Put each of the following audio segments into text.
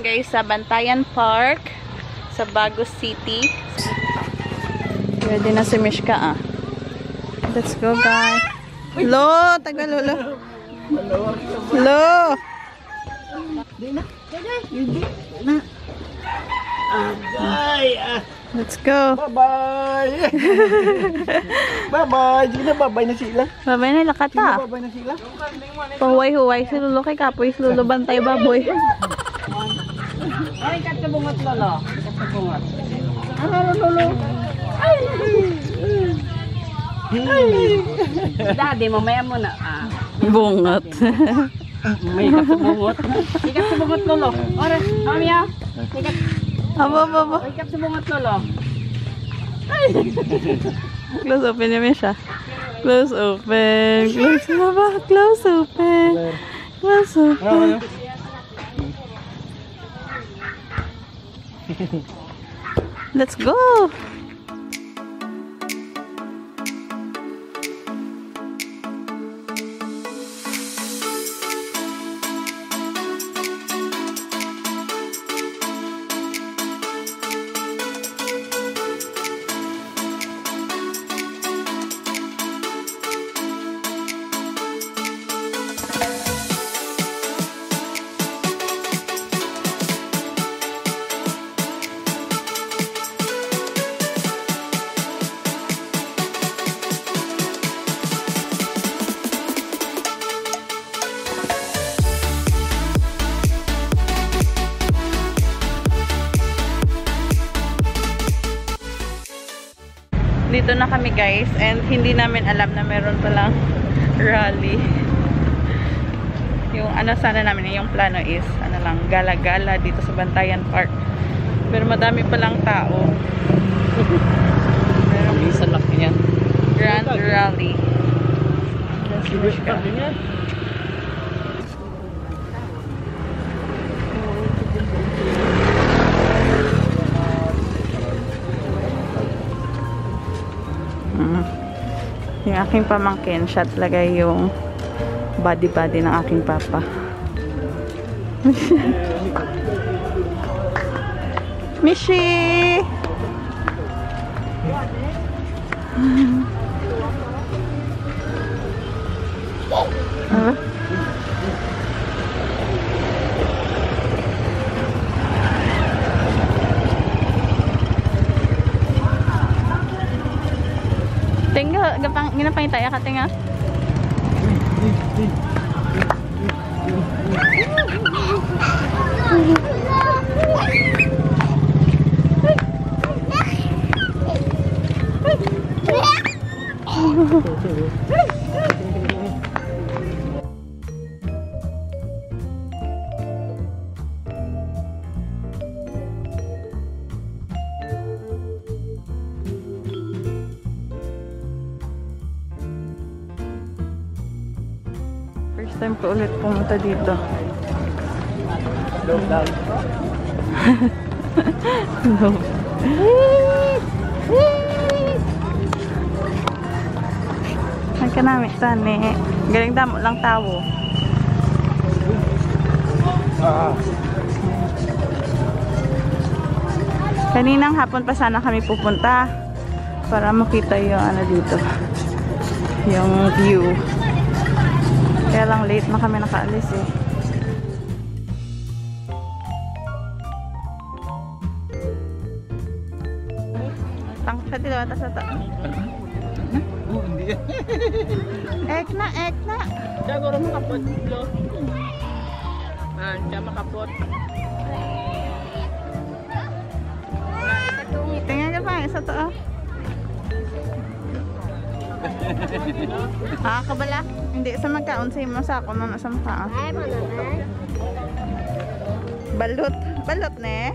guys sa Bantayan Park sa Baguio City. Ready na si Mishka ah. Let's go guys. Lo, tagal lolo. Lo. Let's go. Bye-bye. Bye-bye. Sige na, bye-bye na sila. Bye-bye na lakata. Bye-bye na sila. Pahuway-huway si Lolo kay Kapoy. Si Lolo bantay baboy. Ay, ikat sa bungot, Lolo. Ikat sa bungot. Ano, Lolo? Daddy, mamaya mo na. Bungot. May ikat sa bungot. Ikat sa bungot, Lolo. Ora, mamaya. Ikat. Aba. Ikat sa bungot, Lolo. Close open naman siya. Close open. Close open. Close open. Close open. Let's go. Dito na kami guys and hindi namin alam na meron palang rally. Yung ano sana namin, yung plano is ano lang, gala-gala dito sa Bantayan Park. Pero madami palang tao. Pero Isa laki yan. Grand Rally. Let's go. Yung aking pamangkin, siya talaga yung body ng aking papa. Mishi! Tinggal, ginapang itaya ka tinga. First time ko ulit pumunta dito. Slow down. No. Ang kanami tani. Galing damo lang tawo. Kaninang hapon pa sana kami pupunta para makita yung ano dito. Yung view. Kaya lang late na kami nakaalis eh. Tang sa tilaw atas sa ta. Oh, hindi. Ek na. Siya guro makapot, Lo. Siya makapot. Tingnan ka pa, isa to ah. Kabala. Hindi sa magkaon sa imo sa ako na sa mukha. Ay, mananay. Balot ne.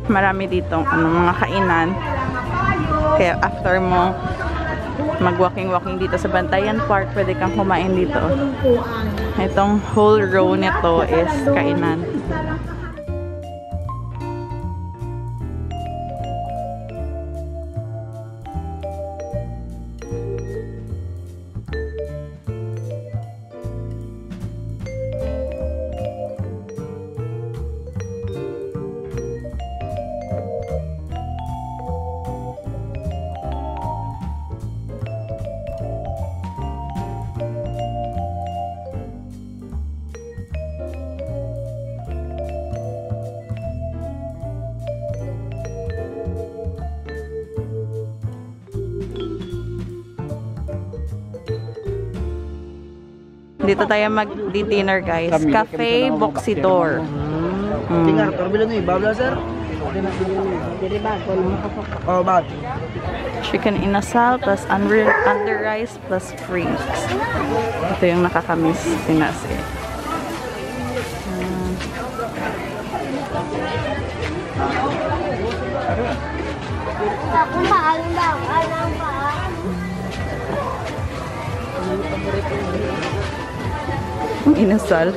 marami dito mga kainan. Kaya after mo mag-walking-walking dito sa Bantayan Park, pwede kang kumain dito. Itong whole row nito is kainan. Dito tayo mag-dinner guys. Cafe Boxidor. Tingnan, pero ni babla sir. Oh, bag. Chicken inasal plus under rice plus fries. Ito yung nakakamiss tinasi. Inasal.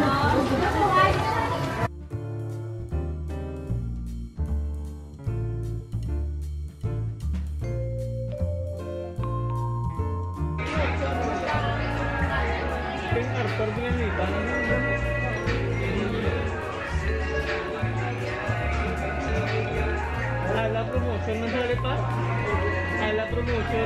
Ala promotion na sali pa. Ala promotion.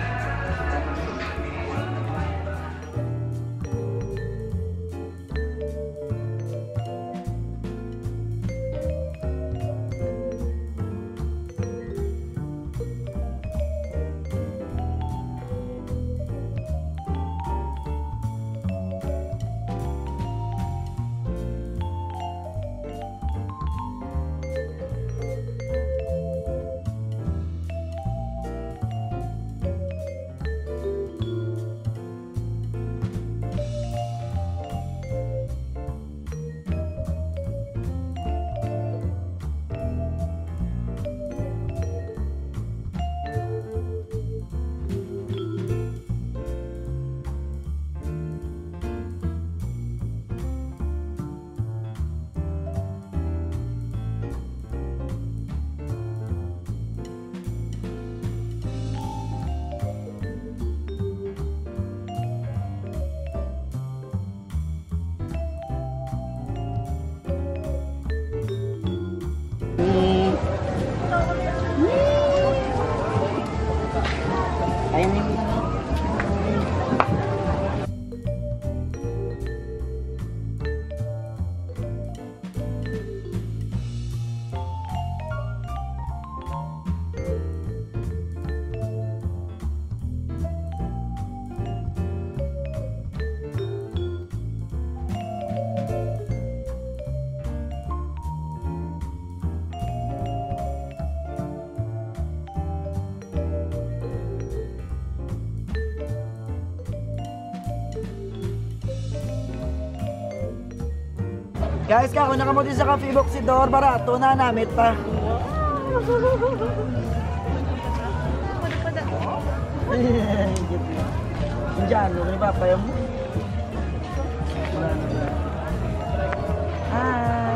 Guys, kako na kamo din sa Cafe Boxidor, barato na namit pa. Diyan, ano ni Papa yung? Hi.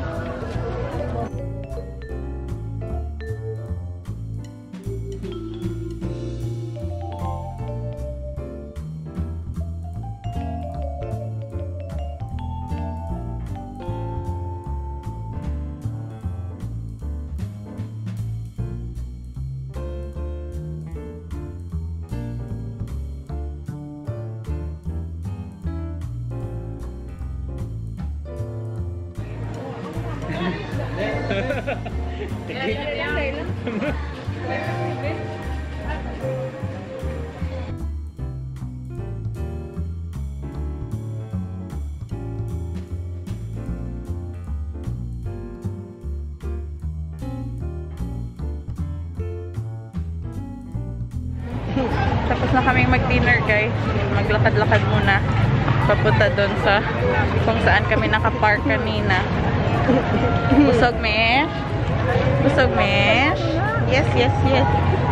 Tapos na kaming mag-dinner guys. Maglakad-lakad muna. Papunta doon sa kung saan kami nakapark kanina. Busog me. Busog, Mesh? Yes, yes, yes.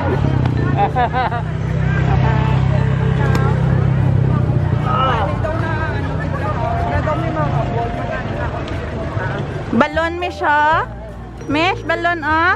Balon, Mesh, ha? Mesh, balon, ah?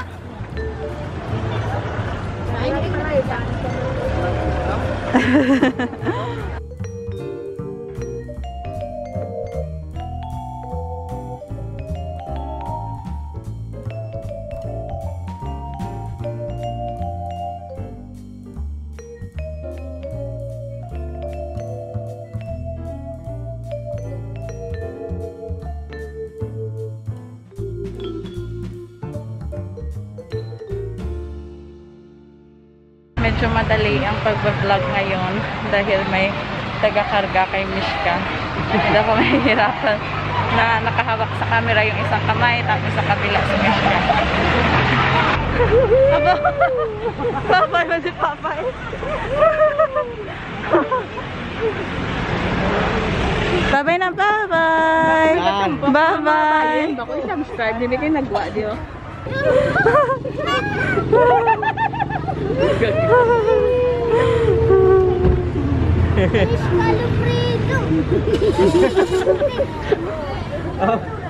Medyo madali ang pag-vlog ngayon dahil may taga-karga kay Mishka. Hindi ako mahihirapan na nakahawak sa camera yung isang kamay tapos sa kabila si Mishka. Aba! Papay ba si Papay? Bye-bye na, bye-bye! Bye-bye! Ako yung subscribe, hindi kayo nagwa diyo. Escalofrido.